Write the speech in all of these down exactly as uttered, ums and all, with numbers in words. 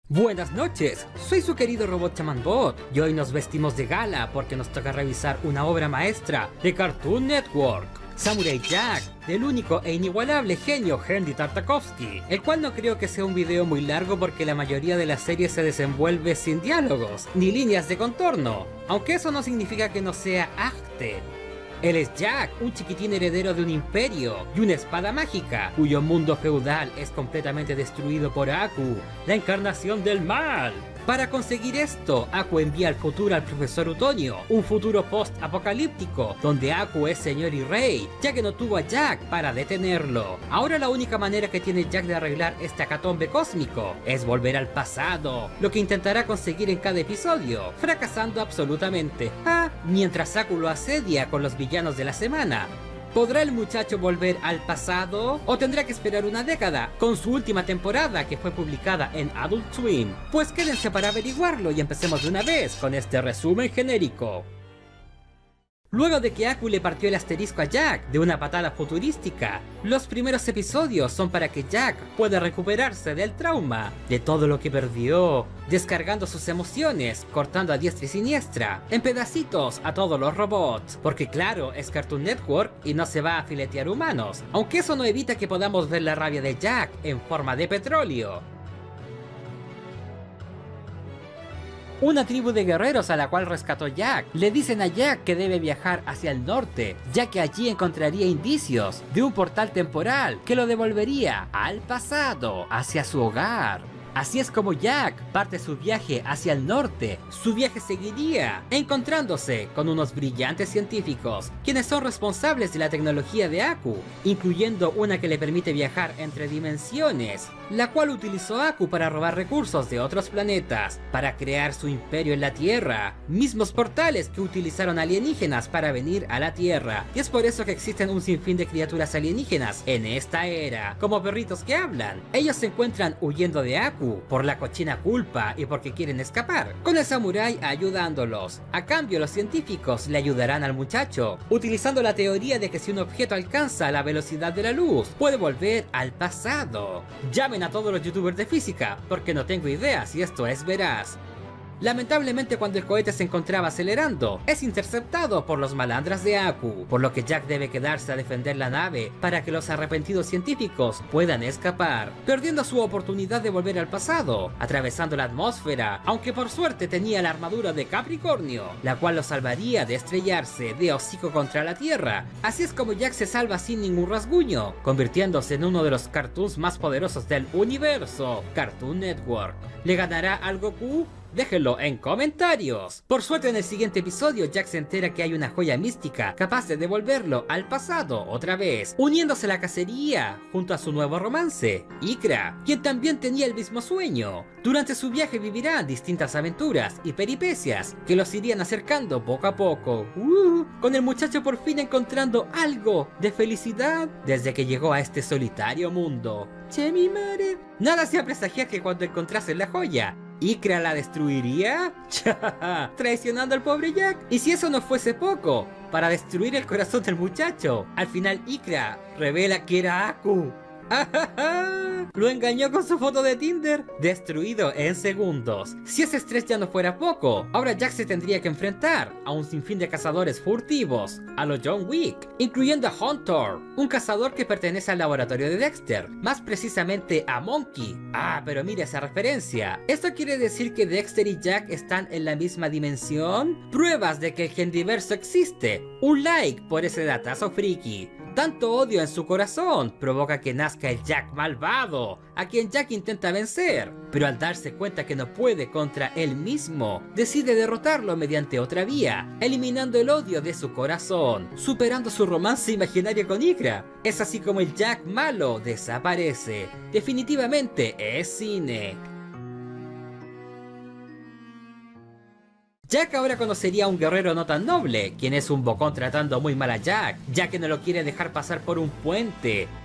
Buenas noches, soy su querido robot Chamanbot y hoy nos vestimos de gala porque nos toca revisar una obra maestra de Cartoon Network, Samurai Jack, del único e inigualable genio Henry Tartakovsky, el cual no creo que sea un video muy largo porque la mayoría de la serie se desenvuelve sin diálogos, ni líneas de contorno, aunque eso no significa que no sea arte. Él es Jack, un chiquitín heredero de un imperio y una espada mágica, cuyo mundo feudal es completamente destruido por Aku, la encarnación del mal. Para conseguir esto, Aku envía al futuro al profesor Utonio, un futuro post-apocalíptico, donde Aku es señor y rey, ya que no tuvo a Jack para detenerlo. Ahora la única manera que tiene Jack de arreglar este acatombe cósmico es volver al pasado, lo que intentará conseguir en cada episodio, fracasando absolutamente. Ah, mientras Aku lo asedia con los villanos de la semana. ¿Podrá el muchacho volver al pasado? ¿O tendrá que esperar una década con su última temporada que fue publicada en Adult Swim? Pues quédense para averiguarlo y empecemos de una vez con este resumen genérico. Luego de que Aku le partió el asterisco a Jack de una patada futurística, los primeros episodios son para que Jack pueda recuperarse del trauma, de todo lo que perdió, descargando sus emociones, cortando a diestra y siniestra, en pedacitos a todos los robots, porque claro, es Cartoon Network y no se va a filetear humanos, aunque eso no evita que podamos ver la rabia de Jack en forma de petróleo. Una tribu de guerreros a la cual rescató Jack le dicen a Jack que debe viajar hacia el norte, ya que allí encontraría indicios de un portal temporal que lo devolvería al pasado, hacia su hogar. Así es como Jack parte su viaje hacia el norte. Su viaje seguiría encontrándose con unos brillantes científicos, quienes son responsables de la tecnología de Aku, incluyendo una que le permite viajar entre dimensiones, la cual utilizó Aku para robar recursos de otros planetas, para crear su imperio en la Tierra, mismos portales que utilizaron alienígenas para venir a la Tierra, y es por eso que existen un sinfín de criaturas alienígenas en esta era, como perritos que hablan. Ellos se encuentran huyendo de Aku por la cochina culpa y porque quieren escapar, con el samurái ayudándolos. A cambio, los científicos le ayudarán al muchacho, utilizando la teoría de que si un objeto alcanza la velocidad de la luz, puede volver al pasado. Llamen a todos los youtubers de física, porque no tengo idea si esto es veraz. Lamentablemente, cuando el cohete se encontraba acelerando, es interceptado por los malandras de Aku, por lo que Jack debe quedarse a defender la nave para que los arrepentidos científicos puedan escapar, perdiendo su oportunidad de volver al pasado, atravesando la atmósfera, aunque por suerte tenía la armadura de Capricornio, la cual lo salvaría de estrellarse de hocico contra la Tierra. Así es como Jack se salva sin ningún rasguño, convirtiéndose en uno de los cartoons más poderosos del universo, Cartoon Network. ¿Le ganará al Goku? Déjenlo en comentarios. Por suerte, en el siguiente episodio Jack se entera que hay una joya mística capaz de devolverlo al pasado otra vez, uniéndose a la cacería junto a su nuevo romance, Ikra, quien también tenía el mismo sueño. Durante su viaje vivirán distintas aventuras y peripecias que los irían acercando poco a poco, uh, con el muchacho por fin encontrando algo de felicidad desde que llegó a este solitario mundo. Che mi madre. Nada hacía presagiar que cuando encontrasen la joya, ¿Ikra la destruiría? Traicionando al pobre Jack. Y si eso no fuese poco, para destruir el corazón del muchacho, al final Ikra revela que era Aku. Lo engañó con su foto de Tinder, destruido en segundos. Si ese estrés ya no fuera poco, ahora Jack se tendría que enfrentar a un sinfín de cazadores furtivos, a lo John Wick, incluyendo a Hunter, un cazador que pertenece al laboratorio de Dexter, más precisamente a Monkey. Ah, pero mira esa referencia. ¿Esto quiere decir que Dexter y Jack están en la misma dimensión? Pruebas de que el Gendiverso existe. Un like por ese datazo friki. Tanto odio en su corazón provoca que nazca el Jack malvado, a quien Jack intenta vencer, pero al darse cuenta que no puede contra él mismo, decide derrotarlo mediante otra vía, eliminando el odio de su corazón, superando su romance imaginario con Ikra. Es así como el Jack malo desaparece. Definitivamente es cine. Jack ahora conocería a un guerrero no tan noble, quien es un bocón tratando muy mal a Jack, ya que no lo quiere dejar pasar por un puente.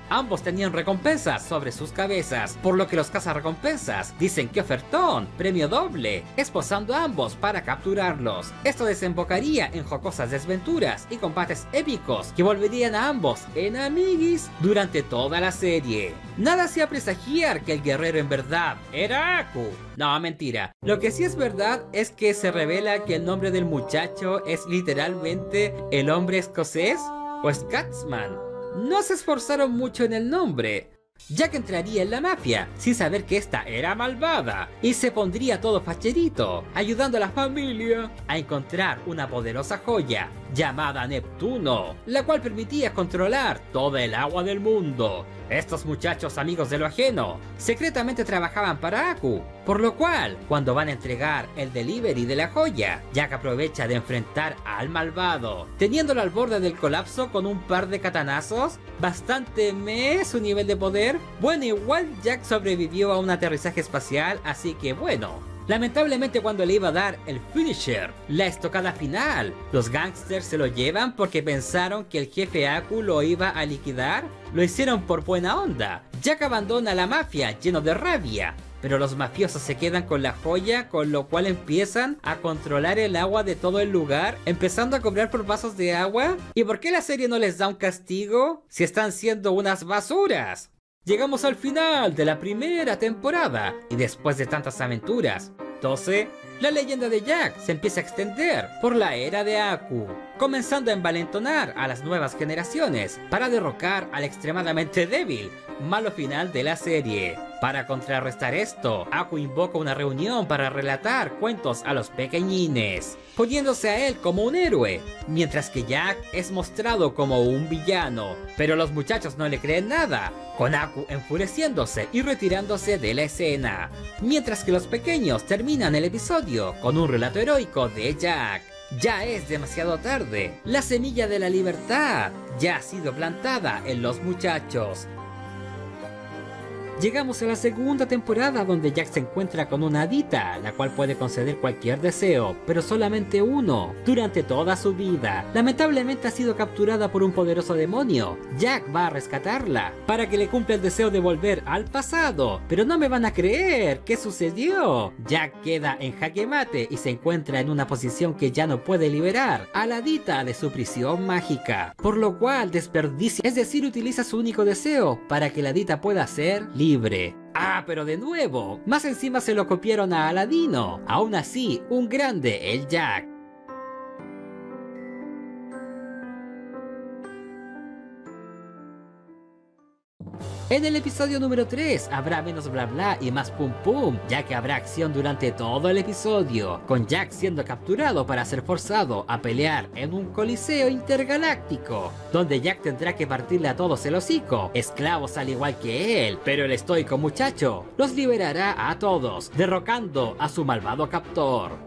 Ambos tenían recompensas sobre sus cabezas, por lo que los cazarrecompensas dicen que ofertón, premio doble, esposando a ambos para capturarlos. Esto desembocaría en jocosas desventuras y combates épicos que volverían a ambos en amiguis durante toda la serie. Nada hacía presagiar que el guerrero en verdad era Aku. No, mentira. Lo que sí es verdad es que se revela que el nombre del muchacho es literalmente el hombre escocés o Scotsman. No se esforzaron mucho en el nombre. Jack entraría en la mafia sin saber que esta era malvada y se pondría todo facherito, ayudando a la familia a encontrar una poderosa joya llamada Neptuno, la cual permitía controlar toda el agua del mundo. Estos muchachos, amigos de lo ajeno, secretamente trabajaban para Aku, por lo cual, cuando van a entregar el delivery de la joya, Jack aprovecha de enfrentar al malvado, teniéndolo al borde del colapso con un par de katanazos. Bastante meh su nivel de poder. Bueno, igual Jack sobrevivió a un aterrizaje espacial, así que bueno. Lamentablemente, cuando le iba a dar el finisher, la estocada final, los gangsters se lo llevan porque pensaron que el jefe Aku lo iba a liquidar. Lo hicieron por buena onda. Jack abandona a la mafia lleno de rabia, pero los mafiosos se quedan con la joya, con lo cual empiezan a controlar el agua de todo el lugar, empezando a cobrar por vasos de agua. ¿Y por qué la serie no les da un castigo si están siendo unas basuras? Llegamos al final de la primera temporada y después de tantas aventuras, doce, la leyenda de Jack se empieza a extender por la era de Aku, comenzando a envalentonar a las nuevas generaciones para derrocar al extremadamente débil malo final de la serie. Para contrarrestar esto, Aku invoca una reunión para relatar cuentos a los pequeñines, poniéndose a él como un héroe, mientras que Jack es mostrado como un villano. Pero los muchachos no le creen nada, con Aku enfureciéndose y retirándose de la escena, mientras que los pequeños terminan el episodio con un relato heroico de Jack. Ya es demasiado tarde, la semilla de la libertad ya ha sido plantada en los muchachos. Llegamos a la segunda temporada, donde Jack se encuentra con una hadita, la cual puede conceder cualquier deseo, pero solamente uno, durante toda su vida. Lamentablemente ha sido capturada por un poderoso demonio. Jack va a rescatarla, para que le cumpla el deseo de volver al pasado. Pero no me van a creer, ¿qué sucedió? Jack queda en jaque mate y se encuentra en una posición que ya no puede liberar a la hadita de su prisión mágica, por lo cual desperdicia, es decir, utiliza su único deseo para que la hadita pueda ser libre. libre. Ah, pero de nuevo, más encima se lo copiaron a Aladino. Aún así, un grande el Jack. En el episodio número tres habrá menos bla bla y más pum pum, ya que habrá acción durante todo el episodio, con Jack siendo capturado para ser forzado a pelear en un coliseo intergaláctico, donde Jack tendrá que partirle a todos el hocico, esclavos al igual que él, pero el estoico muchacho los liberará a todos, derrocando a su malvado captor.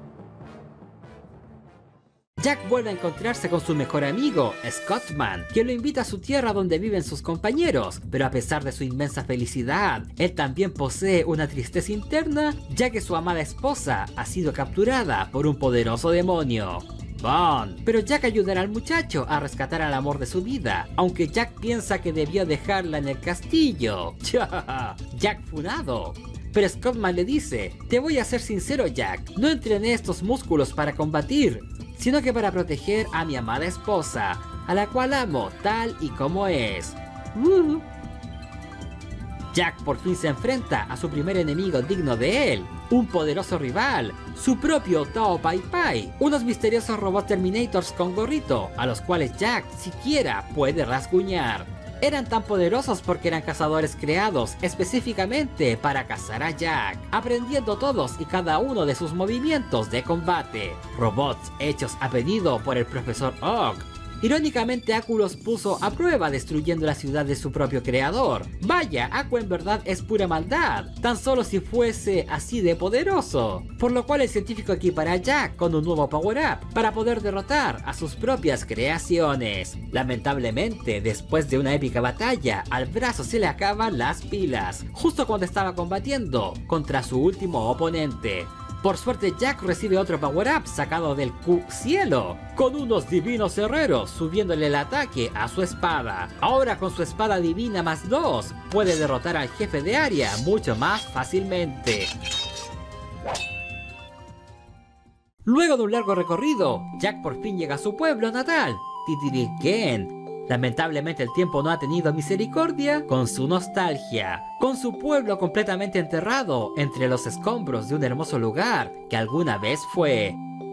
Jack vuelve a encontrarse con su mejor amigo, Scotsman, quien lo invita a su tierra donde viven sus compañeros, pero a pesar de su inmensa felicidad, él también posee una tristeza interna, ya que su amada esposa ha sido capturada por un poderoso demonio, Bond. Pero Jack ayudará al muchacho a rescatar al amor de su vida, aunque Jack piensa que debió dejarla en el castillo. Jack funado. Pero Scotsman le dice: te voy a ser sincero, Jack, no entrené estos músculos para combatir, sino que para proteger a mi amada esposa, a la cual amo tal y como es. Uh. Jack por fin se enfrenta a su primer enemigo digno de él, un poderoso rival, su propio Tao Pai Pai, unos misteriosos robots Terminators con gorrito, a los cuales Jack siquiera puede rasguñar. Eran tan poderosos porque eran cazadores creados específicamente para cazar a Jack, aprendiendo todos y cada uno de sus movimientos de combate. Robots hechos a pedido por el profesor Oak. Irónicamente, Aku los puso a prueba destruyendo la ciudad de su propio creador. Vaya, Aku en verdad es pura maldad, tan solo si fuese así de poderoso. Por lo cual el científico equipará a Jack con un nuevo power-up para poder derrotar a sus propias creaciones. Lamentablemente, después de una épica batalla, al brazo se le acaban las pilas, justo cuando estaba combatiendo contra su último oponente. Por suerte Jack recibe otro power-up sacado del Q cielo, con unos divinos herreros subiéndole el ataque a su espada. Ahora con su espada divina más dos, puede derrotar al jefe de área mucho más fácilmente. Luego de un largo recorrido, Jack por fin llega a su pueblo natal, Titiricén. Lamentablemente el tiempo no ha tenido misericordia con su nostalgia, con su pueblo completamente enterrado entre los escombros de un hermoso lugar que alguna vez fue.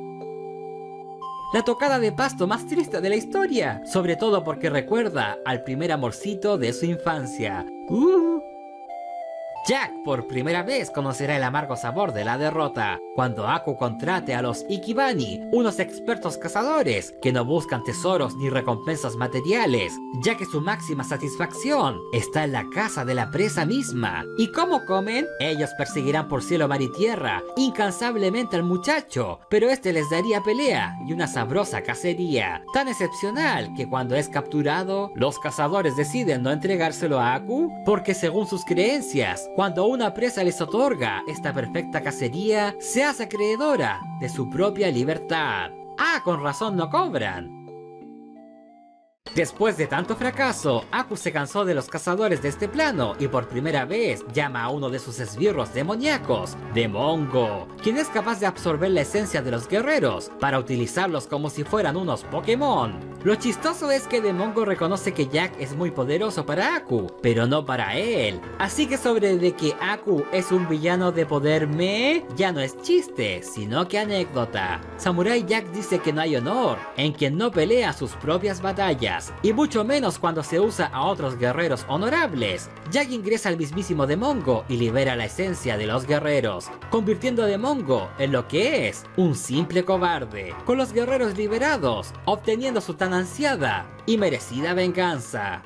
La tocada de pasto más triste de la historia, sobre todo porque recuerda al primer amorcito de su infancia. Uh. Jack por primera vez conocerá el amargo sabor de la derrota, cuando Aku contrate a los Ikebani, unos expertos cazadores que no buscan tesoros ni recompensas materiales, ya que su máxima satisfacción está en la caza de la presa misma. ¿Y cómo comen? Ellos perseguirán por cielo, mar y tierra incansablemente al muchacho, pero este les daría pelea y una sabrosa cacería, tan excepcional que cuando es capturado, los cazadores deciden no entregárselo a Aku, porque según sus creencias, cuando una presa les otorga esta perfecta cacería, se hace acreedora de su propia libertad. Ah, con razón no cobran. Después de tanto fracaso, Aku se cansó de los cazadores de este plano y por primera vez llama a uno de sus esbirros demoníacos, Demongo, quien es capaz de absorber la esencia de los guerreros para utilizarlos como si fueran unos Pokémon. Lo chistoso es que Demongo reconoce que Jack es muy poderoso para Aku, pero no para él. Así que sobre de que Aku es un villano de poder me, ya no es chiste, sino que anécdota. Samurai Jack dice que no hay honor en quien no pelea sus propias batallas, y mucho menos cuando se usa a otros guerreros honorables. Jack ingresa al mismísimo Demongo y libera la esencia de los guerreros, convirtiendo a Demongo en lo que es, un simple cobarde, con los guerreros liberados, obteniendo su tan ansiada y merecida venganza.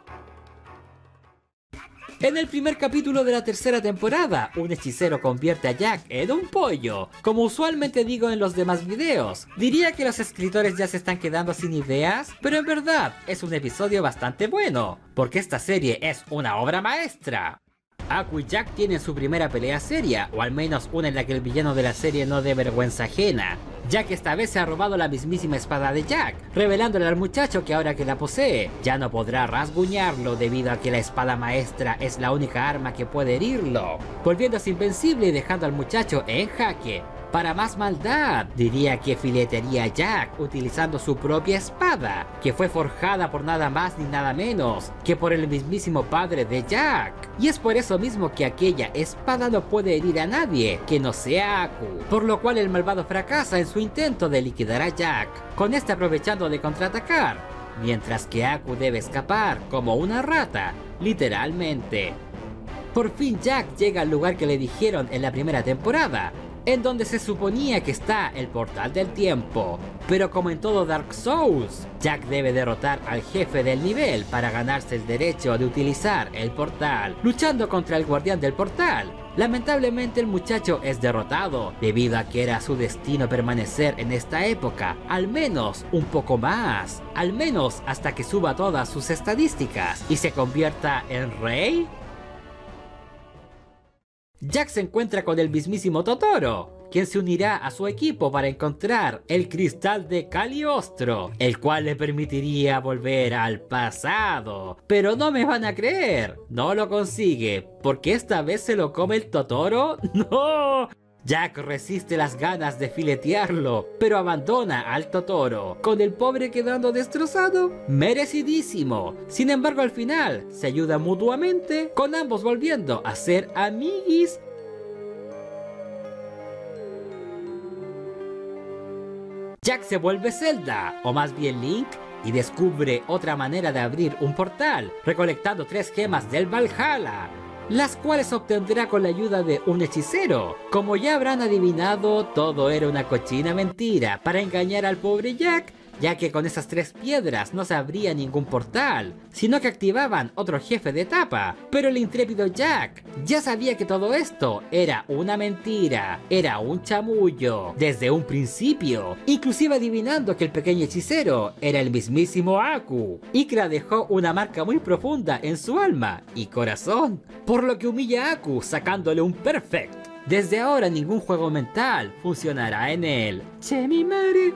En el primer capítulo de la tercera temporada, un hechicero convierte a Jack en un pollo, como usualmente digo en los demás videos. Diría que los escritores ya se están quedando sin ideas, pero en verdad es un episodio bastante bueno, porque esta serie es una obra maestra. Aku y Jack tienen su primera pelea seria, o al menos una en la que el villano de la serie no dé vergüenza ajena, ya que esta vez se ha robado la mismísima espada de Jack, revelándole al muchacho que ahora que la posee, ya no podrá rasguñarlo debido a que la espada maestra es la única arma que puede herirlo, volviéndose invencible y dejando al muchacho en jaque. Para más maldad, diría que filetearía a Jack utilizando su propia espada, que fue forjada por nada más ni nada menos que por el mismísimo padre de Jack. Y es por eso mismo que aquella espada no puede herir a nadie que no sea Aku, por lo cual el malvado fracasa en su intento de liquidar a Jack, con este aprovechando de contraatacar, mientras que Aku debe escapar como una rata, literalmente. Por fin Jack llega al lugar que le dijeron en la primera temporada, en donde se suponía que está el portal del tiempo. Pero como en todo Dark Souls, Jack debe derrotar al jefe del nivel para ganarse el derecho de utilizar el portal, luchando contra el guardián del portal. Lamentablemente el muchacho es derrotado, debido a que era su destino permanecer en esta época, al menos un poco más, al menos hasta que suba todas sus estadísticas y se convierta en rey. Jack se encuentra con el mismísimo Totoro, quien se unirá a su equipo para encontrar el cristal de Cagliostro, el cual le permitiría volver al pasado. Pero no me van a creer, no lo consigue, porque esta vez se lo come el Totoro. ¡No! Jack resiste las ganas de filetearlo, pero abandona al Totoro, con el pobre quedando destrozado. Merecidísimo. Sin embargo, al final se ayudan mutuamente, con ambos volviendo a ser amiguis. Jack se vuelve Zelda, o más bien Link, y descubre otra manera de abrir un portal, recolectando tres gemas del Valhalla, las cuales obtendrá con la ayuda de un hechicero. Como ya habrán adivinado, todo era una cochina mentira para engañar al pobre Jack, ya que con esas tres piedras no se abría ningún portal, sino que activaban otro jefe de etapa. Pero el intrépido Jack ya sabía que todo esto era una mentira, era un chamullo, desde un principio, inclusive adivinando que el pequeño hechicero era el mismísimo Aku. Ikra dejó una marca muy profunda en su alma y corazón, por lo que humilla a Aku sacándole un perfect. Desde ahora ningún juego mental funcionará en él. Che mi madre.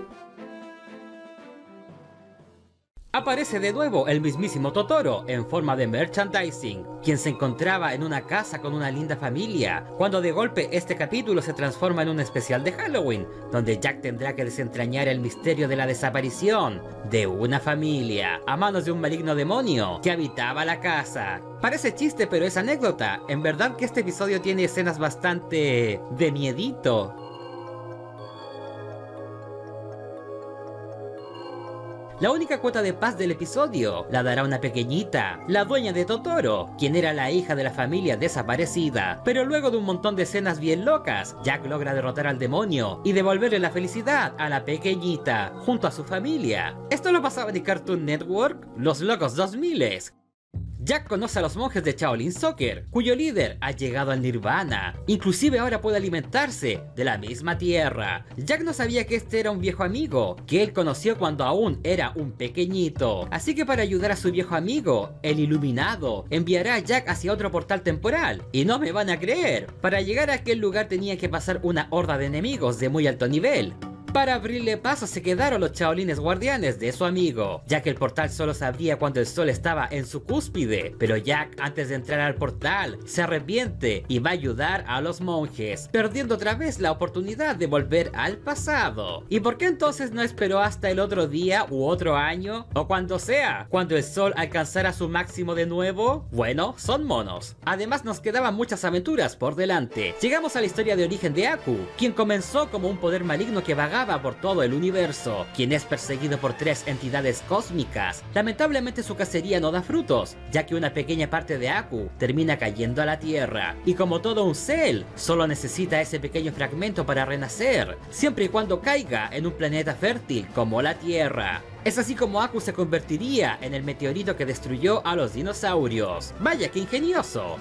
Aparece de nuevo el mismísimo Totoro en forma de merchandising, quien se encontraba en una casa con una linda familia, cuando de golpe este capítulo se transforma en un especial de Halloween, donde Jack tendrá que desentrañar el misterio de la desaparición de una familia a manos de un maligno demonio que habitaba la casa. Parece chiste, pero es anécdota. En verdad que este episodio tiene escenas bastante de miedito. La única cuota de paz del episodio la dará una pequeñita, la dueña de Totoro, quien era la hija de la familia desaparecida. Pero luego de un montón de escenas bien locas, Jack logra derrotar al demonio y devolverle la felicidad a la pequeñita, junto a su familia. Esto lo pasaba en Cartoon Network, Los Locos dos mil. Jack conoce a los monjes de Shaolin Soccer, cuyo líder ha llegado al Nirvana. Inclusive ahora puede alimentarse de la misma tierra. Jack no sabía que este era un viejo amigo, que él conoció cuando aún era un pequeñito. Así que para ayudar a su viejo amigo, el Iluminado enviará a Jack hacia otro portal temporal. Y no me van a creer, para llegar a aquel lugar tenía que pasar una horda de enemigos de muy alto nivel. Para abrirle paso se quedaron los Shaolines guardianes de su amigo, ya que el portal solo se abría cuando el sol estaba en su cúspide. Pero Jack, antes de entrar al portal, se arrepiente y va a ayudar a los monjes, perdiendo otra vez la oportunidad de volver al pasado. ¿Y por qué entonces no esperó hasta el otro día u otro año? O cuando sea, cuando el sol alcanzara su máximo de nuevo. Bueno, son monos. Además nos quedaban muchas aventuras por delante. Llegamos a la historia de origen de Aku, quien comenzó como un poder maligno que vagaba por todo el universo, quien es perseguido por tres entidades cósmicas. Lamentablemente su cacería no da frutos, ya que una pequeña parte de Aku termina cayendo a la Tierra, y como todo un Cell, solo necesita ese pequeño fragmento para renacer, siempre y cuando caiga en un planeta fértil como la Tierra. Es así como Aku se convertiría en el meteorito que destruyó a los dinosaurios. ¡Vaya qué ingenioso!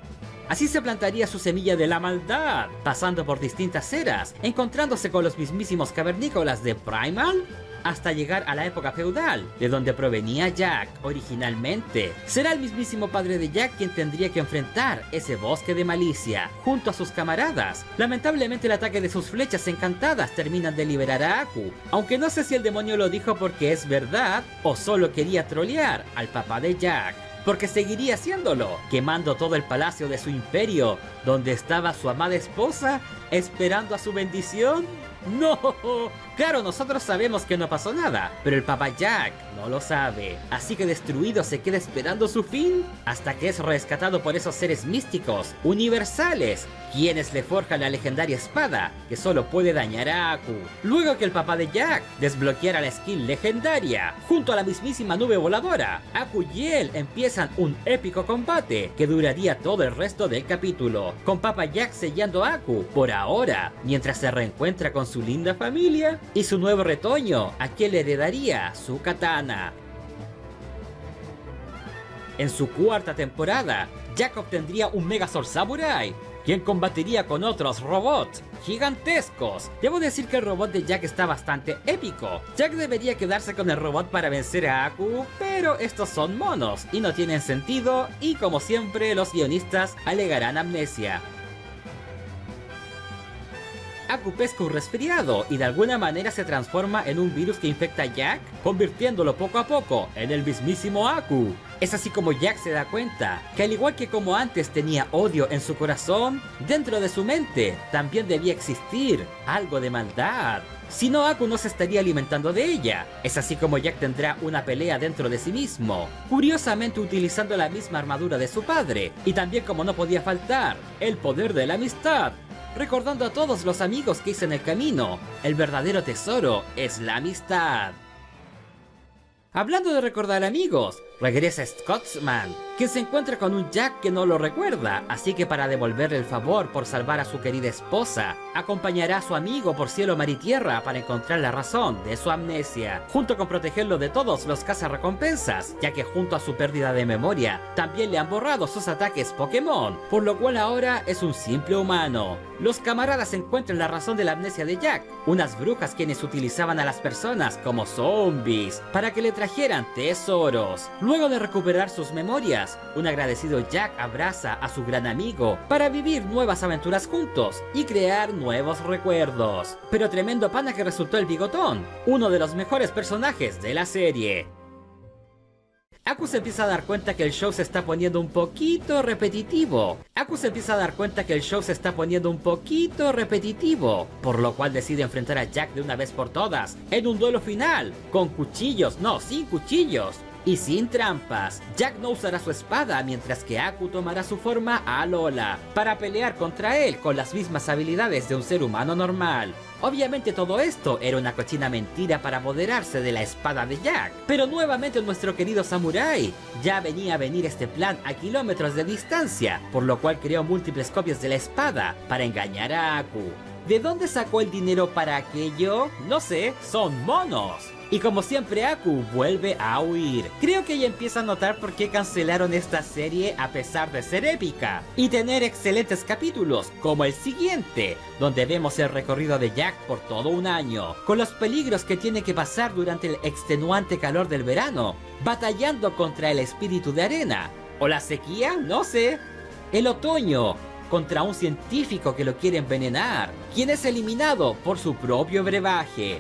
Así se plantaría su semilla de la maldad, pasando por distintas eras, encontrándose con los mismísimos cavernícolas de Primal, hasta llegar a la época feudal, de donde provenía Jack originalmente. Será el mismísimo padre de Jack quien tendría que enfrentar ese bosque de malicia, junto a sus camaradas. Lamentablemente el ataque de sus flechas encantadas terminan de liberar a Aku, aunque no sé si el demonio lo dijo porque es verdad, o solo quería trolear al papá de Jack. Porque seguiría haciéndolo, quemando todo el palacio de su imperio, donde estaba su amada esposa, esperando a su bendición. ¡No! Claro, nosotros sabemos que no pasó nada, pero el papá Jack no lo sabe. Así que destruido se queda esperando su fin, hasta que es rescatado por esos seres místicos, universales, quienes le forjan la legendaria espada, que solo puede dañar a Aku. Luego que el papá de Jack desbloqueara la skill legendaria, junto a la mismísima nube voladora, Aku y él empiezan un épico combate, que duraría todo el resto del capítulo, con papá Jack sellando a Aku, por ahora, mientras se reencuentra con su linda familia y su nuevo retoño, a quien le heredaría su katana. En su cuarta temporada, Jack obtendría un Megazord Samurai, quien combatiría con otros robots gigantescos. Debo decir que el robot de Jack está bastante épico. Jack debería quedarse con el robot para vencer a Aku, pero estos son monos y no tienen sentido, y como siempre los guionistas alegarán amnesia. Aku pesca un resfriado y de alguna manera se transforma en un virus que infecta a Jack, convirtiéndolo poco a poco en el mismísimo Aku. Es así como Jack se da cuenta que al igual que como antes tenía odio en su corazón, dentro de su mente también debía existir algo de maldad. Si no, Aku no se estaría alimentando de ella. Es así como Jack tendrá una pelea dentro de sí mismo, curiosamente utilizando la misma armadura de su padre, y también, como no podía faltar, el poder de la amistad. Recordando a todos los amigos que hice en el camino, el verdadero tesoro es la amistad. Hablando de recordar amigos, regresa Scotsman, quien se encuentra con un Jack que no lo recuerda, así que para devolverle el favor por salvar a su querida esposa, acompañará a su amigo por cielo, mar y tierra para encontrar la razón de su amnesia, junto con protegerlo de todos los cazarrecompensas, ya que junto a su pérdida de memoria, también le han borrado sus ataques Pokémon, por lo cual ahora es un simple humano. Los camaradas encuentran la razón de la amnesia de Jack, unas brujas quienes utilizaban a las personas como zombies, para que le trajeran tesoros. Luego Luego de recuperar sus memorias, un agradecido Jack abraza a su gran amigo para vivir nuevas aventuras juntos y crear nuevos recuerdos. Pero tremendo pana que resultó el bigotón, uno de los mejores personajes de la serie. Aku se empieza a dar cuenta que el show se está poniendo un poquito repetitivo. Aku se empieza a dar cuenta que el show se está poniendo un poquito repetitivo, por lo cual decide enfrentar a Jack de una vez por todas, en un duelo final, con cuchillos, no, sin cuchillos. Y sin trampas. Jack no usará su espada, mientras que Aku tomará su forma Alola, para pelear contra él con las mismas habilidades de un ser humano normal. Obviamente todo esto era una cochina mentira para apoderarse de la espada de Jack. Pero nuevamente nuestro querido Samurai ya venía a venir este plan a kilómetros de distancia, por lo cual creó múltiples copias de la espada para engañar a Aku. ¿De dónde sacó el dinero para aquello? No sé, son monos. Y como siempre Aku vuelve a huir. Creo que ella empieza a notar por qué cancelaron esta serie a pesar de ser épica y tener excelentes capítulos como el siguiente, donde vemos el recorrido de Jack por todo un año, con los peligros que tiene que pasar durante el extenuante calor del verano, batallando contra el espíritu de arena, o la sequía, no sé, el otoño, contra un científico que lo quiere envenenar, quien es eliminado por su propio brebaje.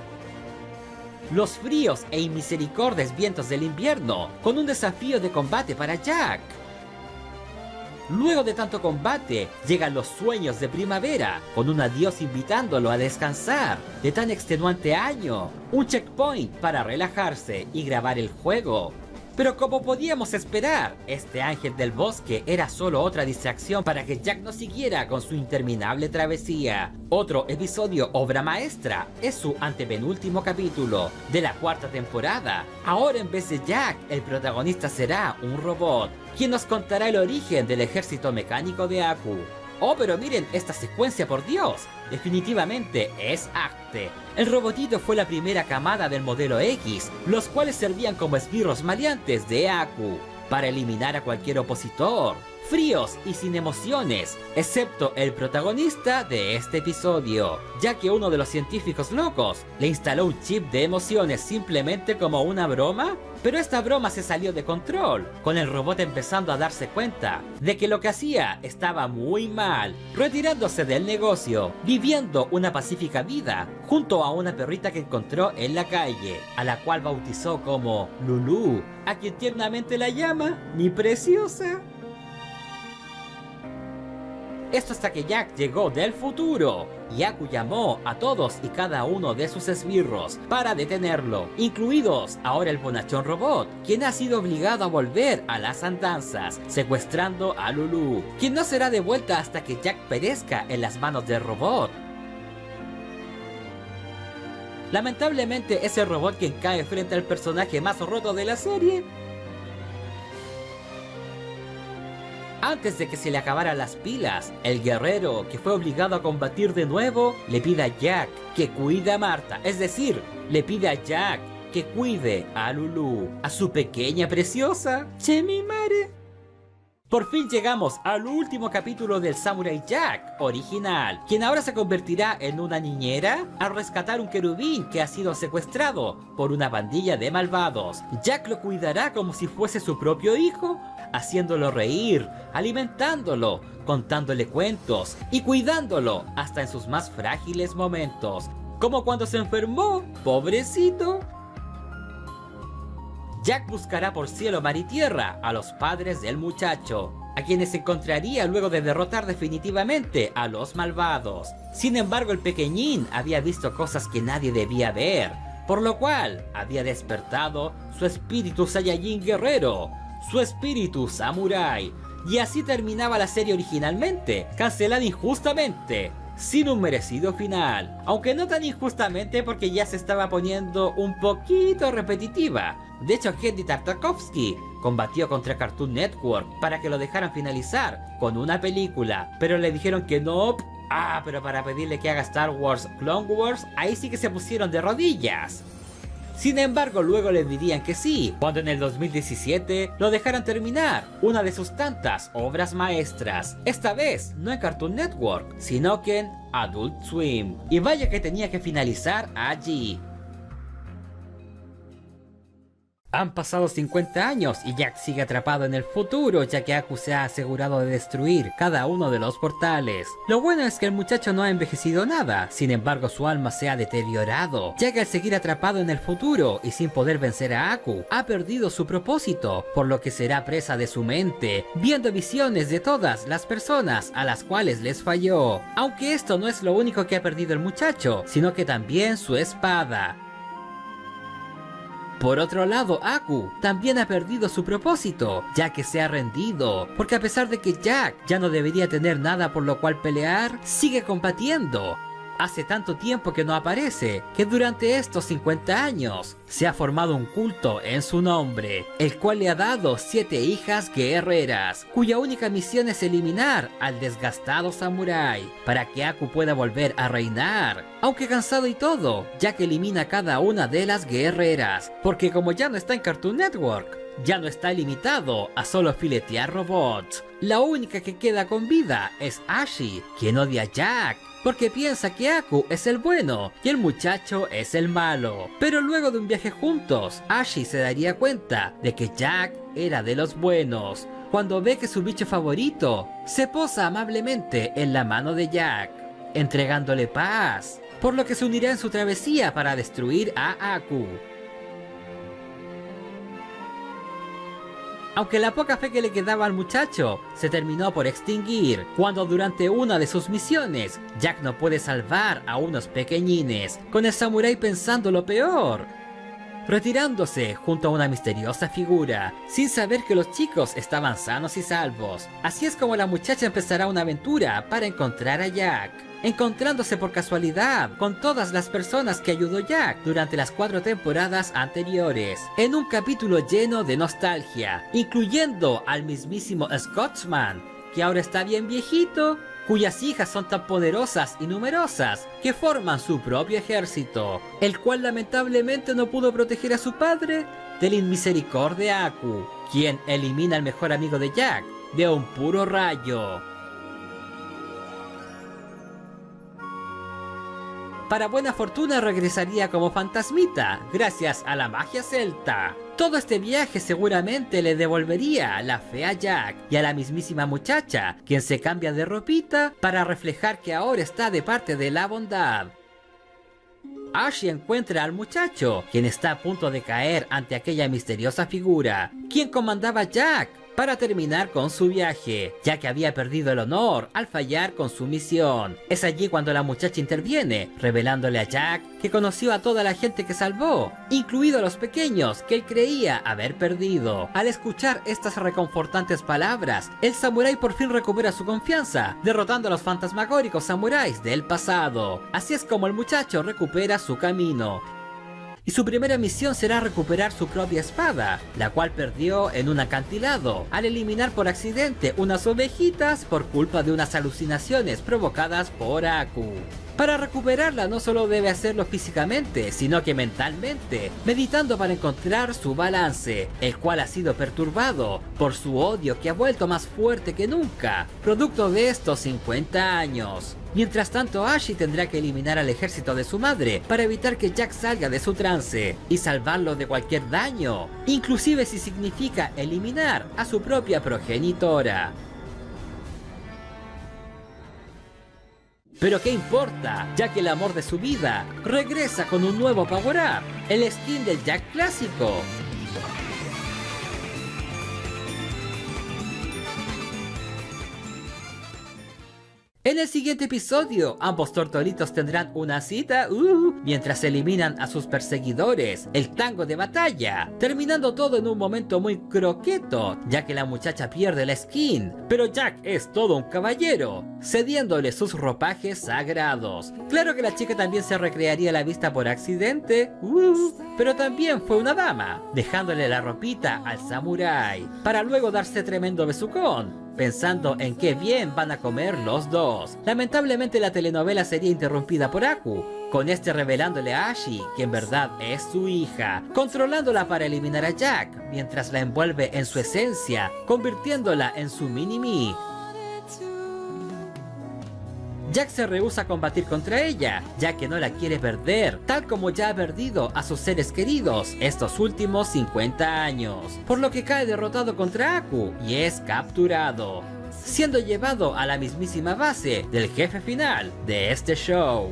Los fríos e inmisericordes vientos del invierno, con un desafío de combate para Jack. Luego de tanto combate, llegan los sueños de primavera, con un adiós invitándolo a descansar de tan extenuante año. Un checkpoint para relajarse y grabar el juego. Pero como podíamos esperar, este ángel del bosque era solo otra distracción para que Jack no siguiera con su interminable travesía. Otro episodio obra maestra es su antepenúltimo capítulo de la cuarta temporada. Ahora en vez de Jack, el protagonista será un robot, quien nos contará el origen del ejército mecánico de Aku. Oh, pero miren esta secuencia, por Dios, definitivamente es Acte. El robotito fue la primera camada del modelo X, los cuales servían como esbirros maleantes de Aku, para eliminar a cualquier opositor, fríos y sin emociones, excepto el protagonista de este episodio, ya que uno de los científicos locos le instaló un chip de emociones simplemente como una broma. Pero esta broma se salió de control, con el robot empezando a darse cuenta de que lo que hacía estaba muy mal, retirándose del negocio, viviendo una pacífica vida junto a una perrita que encontró en la calle, a la cual bautizó como Lulu, a quien tiernamente la llama mi preciosa. Esto hasta que Jack llegó del futuro y Aku llamó a todos y cada uno de sus esbirros para detenerlo, incluidos ahora el bonachón robot, quien ha sido obligado a volver a las andanzas, secuestrando a Lulu, quien no será devuelta hasta que Jack perezca en las manos del robot. Lamentablemente es el robot quien cae frente al personaje más roto de la serie. Antes de que se le acabaran las pilas, el guerrero, que fue obligado a combatir de nuevo, le pide a Jack que cuide a Marta. Es decir, le pide a Jack que cuide a Lulu, a su pequeña preciosa. Che mi madre. Por fin llegamos al último capítulo del Samurai Jack original, quien ahora se convertirá en una niñera al rescatar un querubín que ha sido secuestrado por una pandilla de malvados. Jack lo cuidará como si fuese su propio hijo, haciéndolo reír, alimentándolo, contándole cuentos y cuidándolo hasta en sus más frágiles momentos, como cuando se enfermó, pobrecito. Jack buscará por cielo, mar y tierra a los padres del muchacho, a quienes encontraría luego de derrotar definitivamente a los malvados. Sin embargo, el pequeñín había visto cosas que nadie debía ver, por lo cual había despertado su espíritu Saiyajin guerrero, su espíritu samurái, y así terminaba la serie originalmente, cancelada injustamente, sin un merecido final, aunque no tan injustamente porque ya se estaba poniendo un poquito repetitiva. De hecho, Genndy Tartakovsky combatió contra Cartoon Network para que lo dejaran finalizar con una película, pero le dijeron que no. Ah, pero para pedirle que haga Star Wars Clone Wars, ahí sí que se pusieron de rodillas. Sin embargo, luego le dirían que sí, cuando en el dos mil diecisiete lo dejaran terminar una de sus tantas obras maestras. Esta vez no en Cartoon Network, sino que en Adult Swim. Y vaya que tenía que finalizar allí. Han pasado cincuenta años y Jack sigue atrapado en el futuro, ya que Aku se ha asegurado de destruir cada uno de los portales. Lo bueno es que el muchacho no ha envejecido nada, sin embargo su alma se ha deteriorado, ya que al seguir atrapado en el futuro y sin poder vencer a Aku, ha perdido su propósito, por lo que será presa de su mente, viendo visiones de todas las personas a las cuales les falló. Aunque esto no es lo único que ha perdido el muchacho, sino que también su espada. Por otro lado, Aku también ha perdido su propósito, ya que se ha rendido, porque a pesar de que Jack ya no debería tener nada por lo cual pelear, sigue combatiendo. Hace tanto tiempo que no aparece, que durante estos cincuenta años se ha formado un culto en su nombre, el cual le ha dado siete hijas guerreras, cuya única misión es eliminar al desgastado samurái, para que Aku pueda volver a reinar. Aunque cansado y todo, Jack elimina a cada una de las guerreras, porque como ya no está en Cartoon Network, ya no está limitado a solo filetear robots. La única que queda con vida es Ashi, quien odia a Jack, porque piensa que Aku es el bueno y el muchacho es el malo. Pero luego de un viaje juntos, Ashi se daría cuenta de que Jack era de los buenos, cuando ve que su bicho favorito se posa amablemente en la mano de Jack, entregándole paz, por lo que se unirá en su travesía para destruir a Aku. Aunque la poca fe que le quedaba al muchacho se terminó por extinguir cuando durante una de sus misiones Jack no puede salvar a unos pequeñines, con el samurái pensando lo peor, retirándose junto a una misteriosa figura, sin saber que los chicos estaban sanos y salvos. Así es como la muchacha empezará una aventura para encontrar a Jack, encontrándose por casualidad con todas las personas que ayudó Jack durante las cuatro temporadas anteriores, en un capítulo lleno de nostalgia, incluyendo al mismísimo Scotsman, que ahora está bien viejito, cuyas hijas son tan poderosas y numerosas que forman su propio ejército, el cual lamentablemente no pudo proteger a su padre del inmisericordia Aku, quien elimina al mejor amigo de Jack de un puro rayo. Para buena fortuna regresaría como fantasmita, gracias a la magia celta. Todo este viaje seguramente le devolvería la fe a Jack y a la mismísima muchacha, quien se cambia de ropita para reflejar que ahora está de parte de la bondad. Ashi encuentra al muchacho, quien está a punto de caer ante aquella misteriosa figura, quien comandaba a Jack para terminar con su viaje, ya que había perdido el honor al fallar con su misión. Es allí cuando la muchacha interviene, revelándole a Jack que conoció a toda la gente que salvó, incluidos los pequeños que él creía haber perdido. Al escuchar estas reconfortantes palabras, el samurái por fin recupera su confianza, derrotando a los fantasmagóricos samuráis del pasado. Así es como el muchacho recupera su camino. Y su primera misión será recuperar su propia espada, la cual perdió en un acantilado, al eliminar por accidente unas ovejitas por culpa de unas alucinaciones provocadas por Aku. Para recuperarla no solo debe hacerlo físicamente, sino que mentalmente, meditando para encontrar su balance, el cual ha sido perturbado por su odio que ha vuelto más fuerte que nunca, producto de estos cincuenta años. Mientras tanto, Ashi tendrá que eliminar al ejército de su madre para evitar que Jack salga de su trance y salvarlo de cualquier daño, inclusive si significa eliminar a su propia progenitora. Pero qué importa, ya que el amor de su vida regresa con un nuevo Power Up, el skin del Jack clásico. En el siguiente episodio, ambos tortolitos tendrán una cita uh, mientras eliminan a sus perseguidores, el tango de batalla, terminando todo en un momento muy croqueto, ya que la muchacha pierde la skin, pero Jack es todo un caballero, cediéndole sus ropajes sagrados. Claro que la chica también se recrearía la vista por accidente, uh, pero también fue una dama, dejándole la ropita al samurái, para luego darse tremendo besucón, pensando en qué bien van a comer los dos. Lamentablemente la telenovela sería interrumpida por Aku, con este revelándole a Ashi que en verdad es su hija, controlándola para eliminar a Jack, mientras la envuelve en su esencia, convirtiéndola en su mini-me. Jack se rehúsa a combatir contra ella, ya que no la quiere perder, tal como ya ha perdido a sus seres queridos estos últimos cincuenta años, por lo que cae derrotado contra Aku y es capturado, siendo llevado a la mismísima base del jefe final de este show.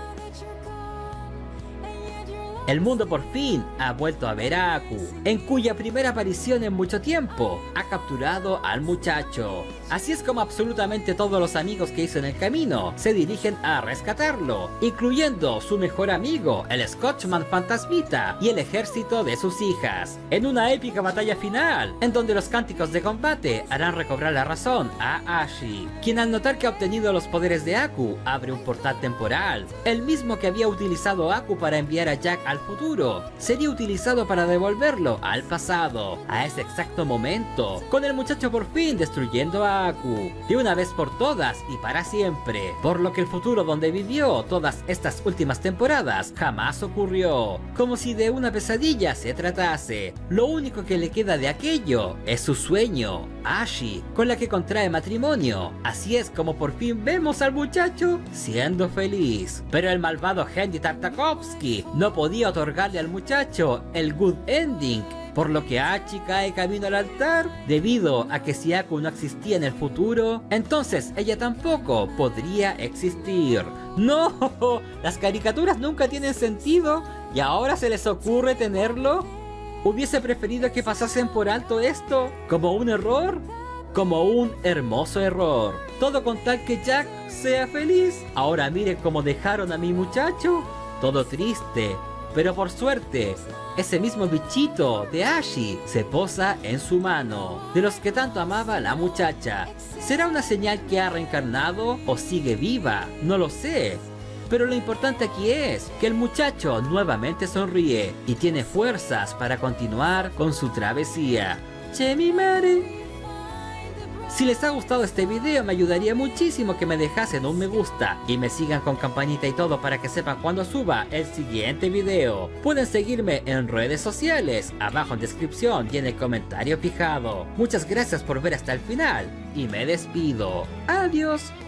El mundo por fin ha vuelto a ver a Aku, en cuya primera aparición en mucho tiempo ha capturado al muchacho. Así es como absolutamente todos los amigos que hizo en el camino se dirigen a rescatarlo, incluyendo su mejor amigo, el Scotchman Fantasmita, y el ejército de sus hijas, en una épica batalla final, en donde los cánticos de combate harán recobrar la razón a Ashi, quien al notar que ha obtenido los poderes de Aku, abre un portal temporal, el mismo que había utilizado Aku para enviar a Jack al futuro, sería utilizado para devolverlo al pasado, a ese exacto momento, con el muchacho por fin destruyendo a Aku, de una vez por todas y para siempre, por lo que el futuro donde vivió todas estas últimas temporadas jamás ocurrió, como si de una pesadilla se tratase. Lo único que le queda de aquello es su sueño, Ashi, con la que contrae matrimonio. Así es como por fin vemos al muchacho siendo feliz, pero el malvado Hendy Tartakovsky no podía otorgarle al muchacho el good ending, por lo que Ashi cae camino al altar, debido a que si Aku no existía en el futuro, entonces ella tampoco podría existir. ¡No! ¿Las caricaturas nunca tienen sentido y ahora se les ocurre tenerlo? ¿Hubiese preferido que pasasen por alto esto como un error? Como un hermoso error. Todo con tal que Jack sea feliz. Ahora miren cómo dejaron a mi muchacho. Todo triste. Pero por suerte, ese mismo bichito de Ashi se posa en su mano, de los que tanto amaba la muchacha. ¿Será una señal que ha reencarnado o sigue viva? No lo sé. Pero lo importante aquí es que el muchacho nuevamente sonríe y tiene fuerzas para continuar con su travesía. Che mi madre. Si les ha gustado este video, me ayudaría muchísimo que me dejasen un me gusta y me sigan con campanita y todo para que sepan cuando suba el siguiente video. Pueden seguirme en redes sociales, abajo en descripción y en el comentario fijado. Muchas gracias por ver hasta el final y me despido. Adiós.